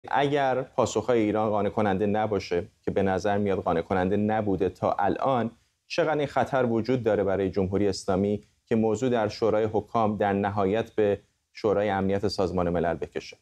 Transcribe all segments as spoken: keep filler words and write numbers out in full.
اگر پاسخهای ایران قانع کننده نباشه که به نظر میاد قانع کننده نبوده تا الان، چقدر این خطر وجود داره برای جمهوری اسلامی که موضوع در شورای حکام در نهایت به شورای امنیت سازمان ملل بکشه؟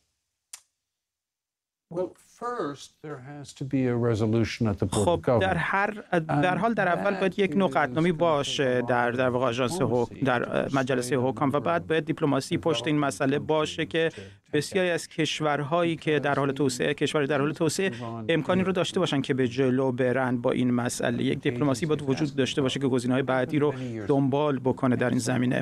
خب در هر در حال در اول باید یک نوع قطعنامی باشه در در واقع آژانس حکم در مجلس حکام و بعد باید دیپلماسی پشت این مسئله باشه که بسیاری از کشورهایی که در حال توسعه کشور در حال توسعه امکانی رو داشته باشن که به جلو برن با این مسئله. یک دیپلماسی باید وجود داشته باشه که گزینه‌های بعدی رو دنبال بکنه در این زمینه.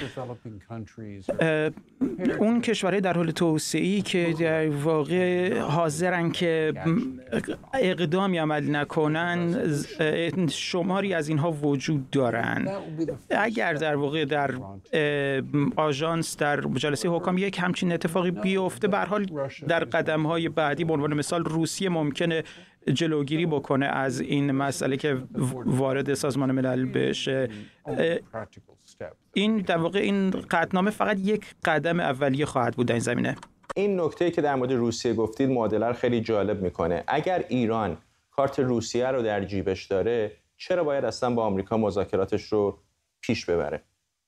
اون کشورهای در حال توسعه‌ای که در واقع حاضرن که اقدامی عمل نکنن، شماری از اینها وجود دارن. اگر در واقع در آژانس در جلسه حکام یک همچین اتفاقی بیفته، به هر حال در قدم‌های بعدی به عنوان مثال روسیه ممکنه جلوگیری بکنه از این مسئله که وارد سازمان ملل بشه. این در واقع این قطعنامه فقط یک قدم اولیه خواهد بود در این زمینه. این نکته که در مورد روسیه گفتید معادله خیلی جالب میکنه. اگر ایران کارت روسیه رو در جیبش داره، چرا باید اصلا با آمریکا مذاکراتش رو پیش ببره؟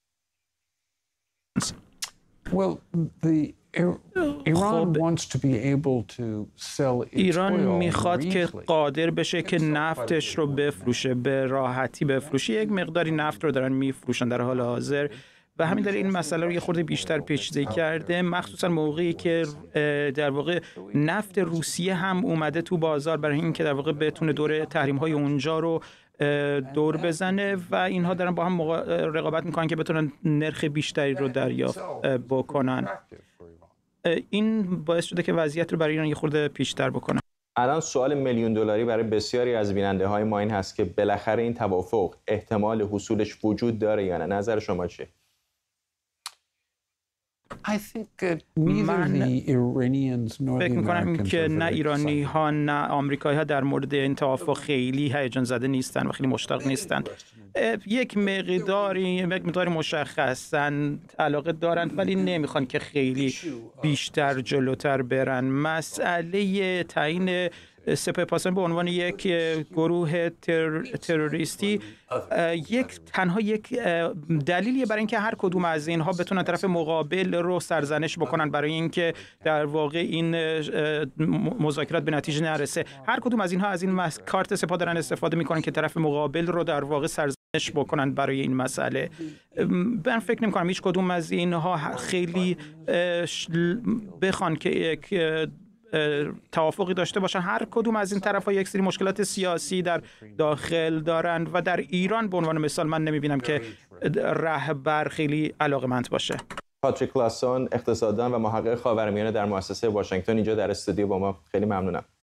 Well, the Iran wants to be able to sell its ایران oil میخواد که easily. قادر بشه که نفتش رو بفروشه، به راحتی بفروشه. یک مقداری نفت رو دارن میفروشن در حال حاضر و همین دلیل این مسئله رو یه خورده بیشتر پیچیده کرده، مخصوصا موقعی که در واقع نفت روسیه هم اومده تو بازار برای اینکه در واقع بتونه دوره تحریم‌های اونجا رو دور بزنه و اینها دارن با هم رقابت میکنن که بتونن نرخ بیشتری رو دریافت بکنن. این باعث شده که وضعیت رو برای ایران یه خورده پیشتر بکنه. الان سوال میلیون دلاری برای بسیاری از بیننده های ما این هست که بالاخره این توافق احتمال حصولش وجود داره یا نه؟ نظر شما چیه؟ من فکر میکنم که نه ایرانی ها نه آمریکایی ها در مورد این توافق خیلی هیجان زده نیستن و خیلی مشتاق نیستن. یک مقداری یک مقداری مشخصن علاقه دارند ولی نمیخوان که خیلی بیشتر جلوتر برن. مسئله تعیین سپاه پاسداران به عنوان یک گروه تر، تروریستی یک تنها یک دلیلیه برای اینکه هر کدوم از اینها بتونن طرف مقابل رو سرزنش بکنن برای اینکه در واقع این مذاکرات به نتیجه نرسه. هر کدوم از اینها از این کارت سپاه دارن استفاده میکنن که طرف مقابل رو در واقع سرزنش بکنن برای این مسئله. من فکر نمی‌کنم هیچ کدوم از اینها خیلی بخوان که یک توافقی داشته باشن. هر کدوم از این طرف‌ها یک سری مشکلات سیاسی در داخل دارند و در ایران به عنوان مثال من نمی‌بینم که رهبر خیلی علاقه‌مند باشه. پاتریک لاسون، اقتصاددان و محقق خاورمیانه در مؤسسه واشنگتن، اینجا در استودیو با ما. خیلی ممنونم.